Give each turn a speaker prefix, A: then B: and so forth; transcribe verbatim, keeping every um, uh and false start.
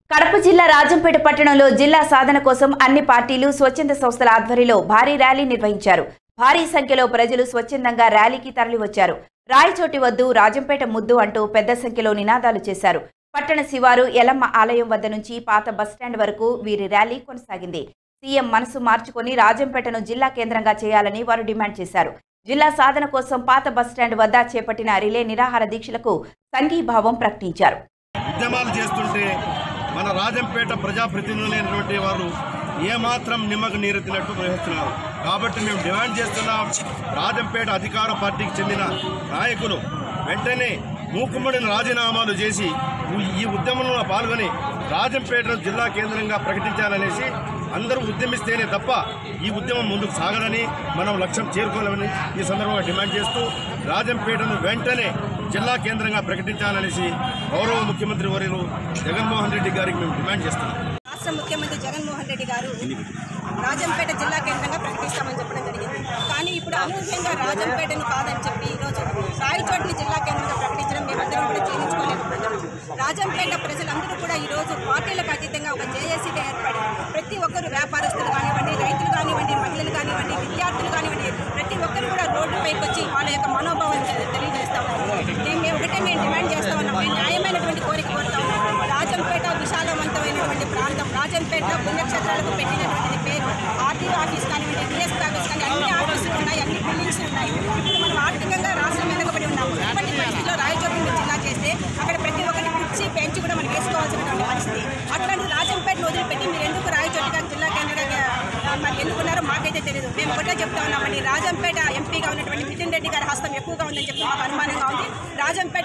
A: కడప జిల్లా రాజంపేట పట్టణంలో జిల్లా సాధన కోసం అన్ని పార్టీలు స్వచ్ఛంద సంస్థల ఆధ్వర్యంలో భారీ ర్యాలీ నిర్వహించారు. భారీ సంఖ్యలో ప్రజలు స్వచ్ఛందంగా ర్యాలీకి తరలివచ్చారు. రాయచోటి వద్దు రాజంపేట ముద్దు అంటూ పెద్ద సంఖ్యలో నినాదాలు చేశారు. పట్టణ శివారు ఎలమ్మ ఆలయం వద్ద నుంచి పాత బస్టాండ్ వరకు వీరి ర్యాలీ కొనసాగింది. సీఎం మనసు మార్చుకొని రాజంపేటను జిల్లా కేంద్రంగా చేయాలని వారు డిమాండ్ చేశారు. జిల్లా సాధన కోసం పాత బస్టాండ్ వద్ద చేపట్టిన రిలే నిరాహార దీక్షలకు సంఘీభావం ప్రకటించారు.
B: ఉద్యమాలు చేస్తుంటే మన రాజంపేట ప్రజాప్రతినిధులైనటువంటి వారు ఏమాత్రం నిమ్మకు నీరెత్తినట్టు ప్రవహిస్తున్నారు. కాబట్టి మేము డిమాండ్ చేస్తున్నాం, రాజంపేట అధికార పార్టీకి చెందిన నాయకులు వెంటనే మూకుమ్మడిని రాజీనామాలు చేసి ఈ ఉద్యమంలో పాల్గొని రాజంపేటను జిల్లా కేంద్రంగా ప్రకటించాలనేసి అందరూ ఉద్యమిస్తేనే తప్ప ఈ ఉద్యమం ముందుకు సాగదని, మనం లక్ష్యం చేరుకోవాలని ఈ సందర్భంగా డిమాండ్ చేస్తూ రాజంపేటను వెంటనే జిల్లా కేంద్రంగా ప్రకటించాలనేసి గౌరవ ముఖ్యమంత్రి వర్యులు జగన్మోహన్ రెడ్డి గారికి మేము డిమాండ్ చేస్తున్నాం.
C: రాష్ట్ర ముఖ్యమంత్రి జగన్మోహన్ రెడ్డి గారు రాజంపేట జిల్లా కేంద్రంగా ప్రకటిస్తామని చెప్పడం జరిగింది. కానీ ఇప్పుడు అనూహ్యంగా రాజంపేటను కాదని చెప్పి ఈరోజు రాయచోటిని జిల్లా కేంద్రంగా ప్రకటించడం మేమందరం కూడా జీర్ణించుకోలేకపోతున్నాం. రాజంపేట ప్రజలందరూ కూడా ఈరోజు పార్టీలకు అతీతంగా ఒక జేఏసీగా ఏర్పడి ప్రతి ఒక్కరు వ్యాపారస్తులు కానివ్వండి, రైతులు కానివ్వండి, మహిళలు కానివ్వండి, విద్యార్థులు కానివ్వండి, ప్రతి ఒక్కరు కూడా రోడ్డుపైకి వచ్చి వాళ్ళ యొక్క మనోభావాన్ని తెలియజేస్తా ఉన్నాం. మేము ఒకటే మేము డిమాండ్ చేస్తా ఉన్నాం, మేము న్యాయమైనటువంటి కోరిక కోరుతా ఉన్నాం. రాజంపేట విశాలవంతమైనటువంటి ప్రాంతం. రాజంపేట పుణ్యక్షేత్రాలకు పెట్టినటువంటి పేరు. ఆర్టీఓ ఆఫీస్ కానివ్వండి, డిఎస్పీ ఆఫీస్ కానీ అన్ని ఆఫీసులు ఉన్నాయి, అన్ని బిల్డింగ్స్ ఉన్నాయి. ఇప్పుడు మనం ఆర్థికంగా రాష్ట్రం వెనుకబడి ఉన్నాము. ఇటువంటి పరిస్థితిలో రాయచోటి జిల్లా చేస్తే అక్కడ ప్రతి ఒక్కటి కుర్చీ పెంచి కూడా మనం వేసుకోవాల్సినటువంటి పరిస్థితి. అట్లాంటి రాజంపేటను వదిలిపెట్టి మీరు ఎందుకు రాయచోటిగా జిల్లా కేంద్రంగా మరి ఎందుకున్నారో మాకైతే తెలియదు. మేము ఒకటే చెప్తా ఉన్నామండి, రాజంపేట ఎంపీగా ఉన్నటువంటి మితిన్ రెడ్డి గారి హస్తం ఎక్కువగా ఉందని చెప్పి మాకు అనుమానంగా ఉంది. రాజంపేట